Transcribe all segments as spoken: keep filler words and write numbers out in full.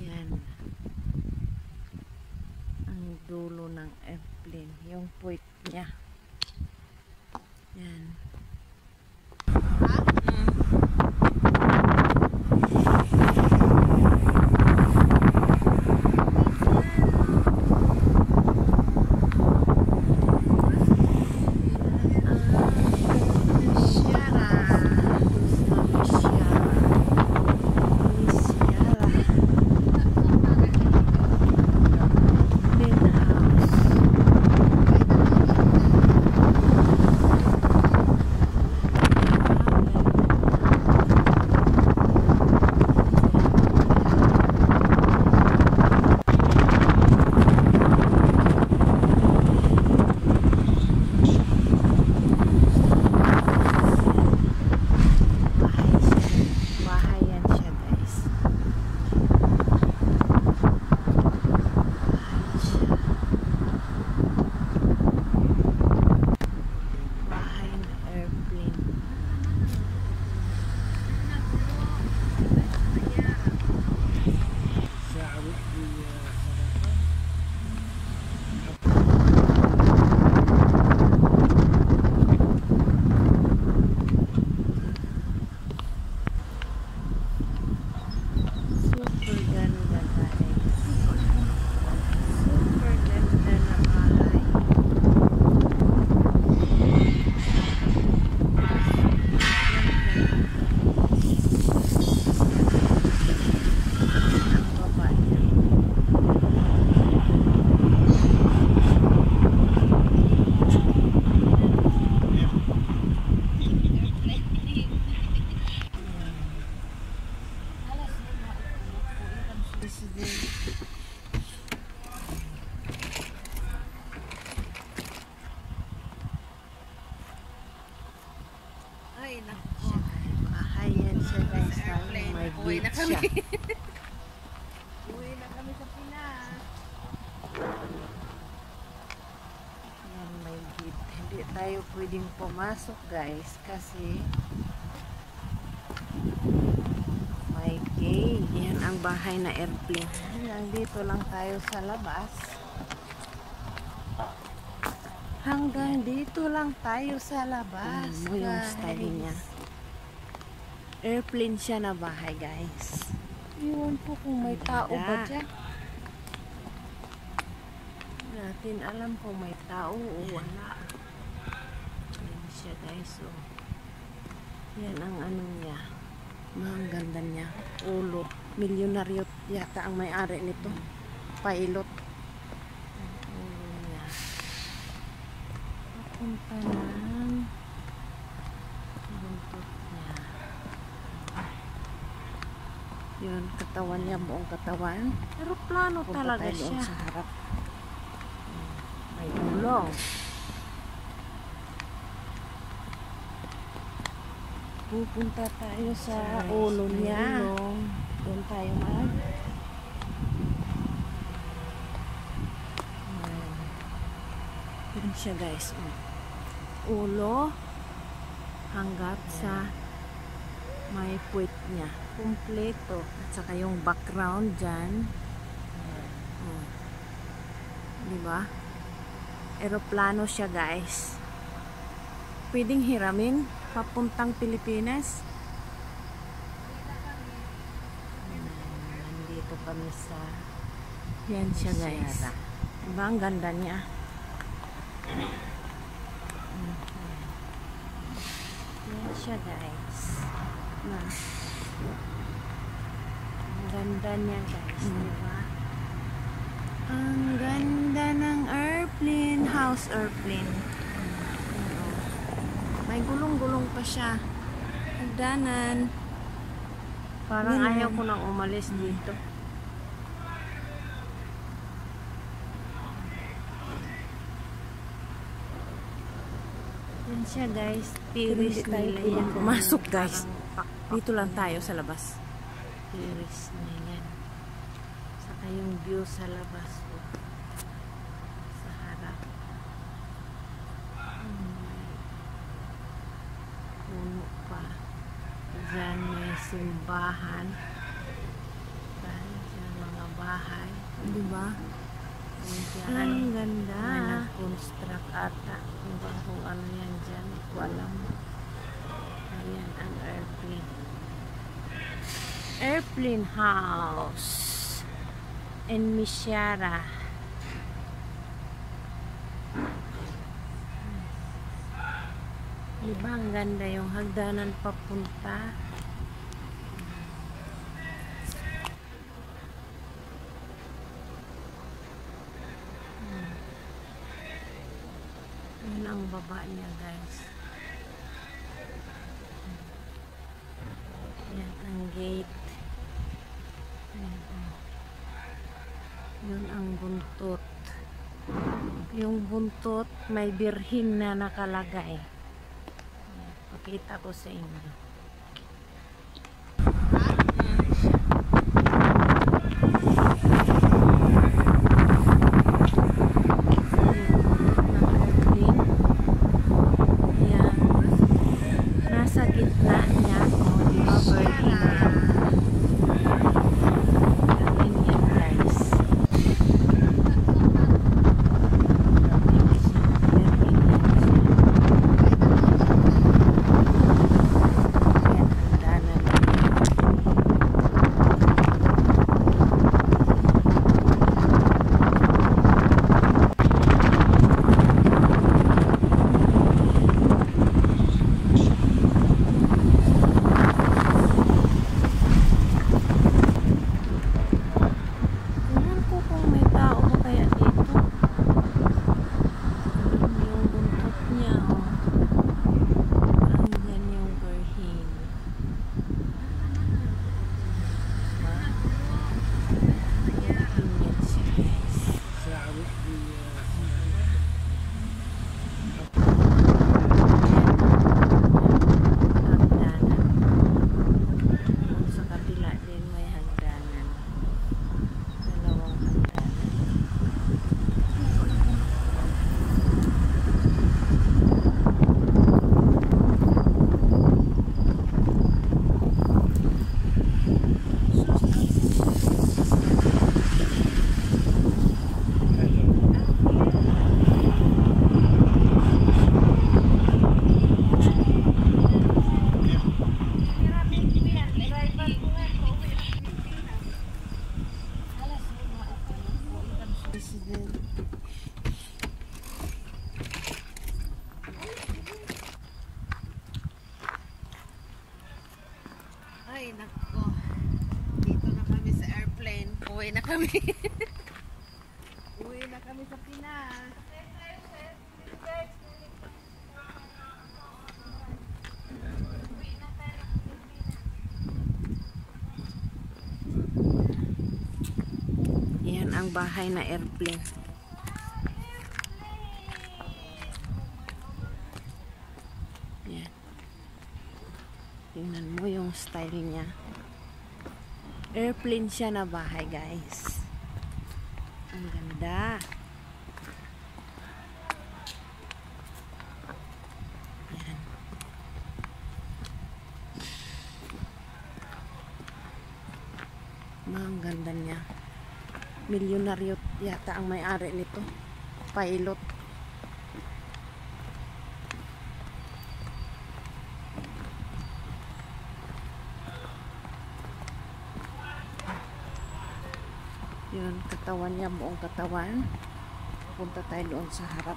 Yan. Ang dulo ng airplane. Yung point niya. Yan. Ay, naku. Bahay yan siya guys. May Uwi na beach kami. siya. Uwi na kami sa Pinas. Yan, may gate. Hindi tayo pwedeng pumasok guys kasi may gate. Yan ang bahay na airplane. Nandito lang tayo sa labas. Hanggang dito lang tayo sa labas. Ano yung style niya? Airplane siya na bahay guys. Iwan po kung may tao ba dyan. Natin alam kung may tao o wala. Yan siya guys. So, yan ang ano niya. Ang ganda niya. Ulo. Milyonaryo yata ang may-ari nito. Pilot. Ulo niya. Papunta ng buntot niya. Yun, katawan niya. Buong katawan. Aeroplano talaga siya. Sa harap. May gulong. Pupunta tayo sa ulo niya. Doon tayo mag. Doon siya guys. Ulo hanggat sa may puwit niya. Kompleto. At saka yung background dyan. Oh. Diba? Aeroplano siya guys. Pwedeng hiramin papuntang Pilipinas. Nandito kami sa yan siya guys. Diba ang ganda niya? Yan siya guys. Na. Ang ganda niya guys. Diba? Ang ganda ng airplane. House airplane. May gulong-gulong pa siya. Hagdanan. Parang Ganun. Ayaw ko nang umalis hmm. dito. Yan siya guys. Tiris nila yan. Pumasok guys. Dito lang tayo sa labas. Tiris na yan. Saka yung view sa labas. Oh. Sa harap. Puno pa. Diyan may simbahan. Diyan mga Diba? Ang ganda. May nag-construct ata. Diba kung ano yan dyan? Hindi ko alam. Ayan ang airplane. Airplane house in mehzaira. Diba ang ganda yung hagdanan papunta. Yun ang baba niya, guys. Yan ang gate. Yan, oh. Yun ang buntot. Yung buntot may birhin na nakalagay. Yan, pakita ko sa inyo. Sa gitna niya, overheating. Galing yan, guys. Ay, nako. Dito na kami sa airplane. Uwi na kami. Uwi na kami sa Pinas. Yan ang bahay na airplane. Yan. Tingnan mo yung style niya. Airplane siya na bahay, guys. Ang ganda. Yan. Ang ganda niya. Milyonaryo yata ang may-ari nito. Pilot. Yun, katawan niya, buong katawan. Punta tayo doon sa harap.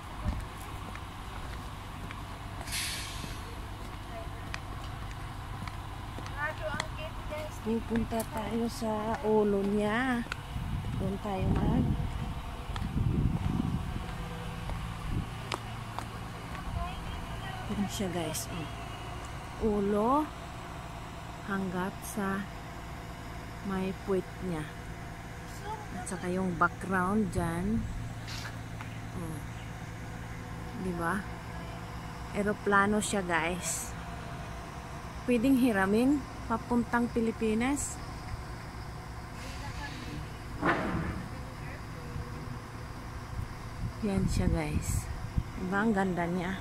Pupunta tayo sa ulo niya. Doon tayo mag. Yun siya, guys. Ulo hanggat sa may puwit niya. At saka yung background dyan. Oh. Diba? Aeroplano siya, guys. Pwedeng hiramin papuntang Pilipinas. Yan siya, guys. Diba? Ang ganda niya.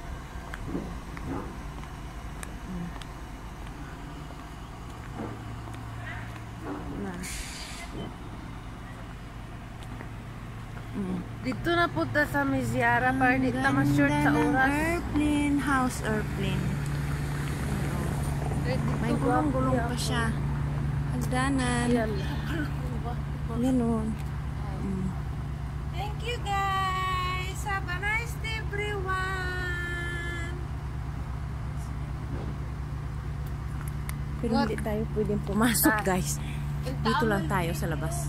Hmm. Na. Mm. Dito na punta sa mehzaira para di na ma-short sa oras. Airplane, house airplane. May gulong-gulong pa siya. Hagdanan. Ganon. Mm. Thank you guys. Have a nice day everyone. Pero hindi tayo pwedeng pumasok, guys. Dito lang tayo sa labas.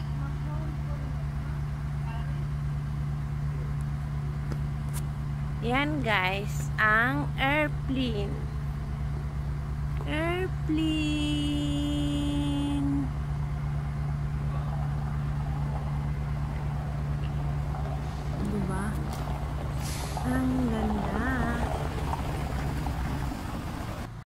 Yan, guys, ang airplane. Airplane. Diba? Ang ganda.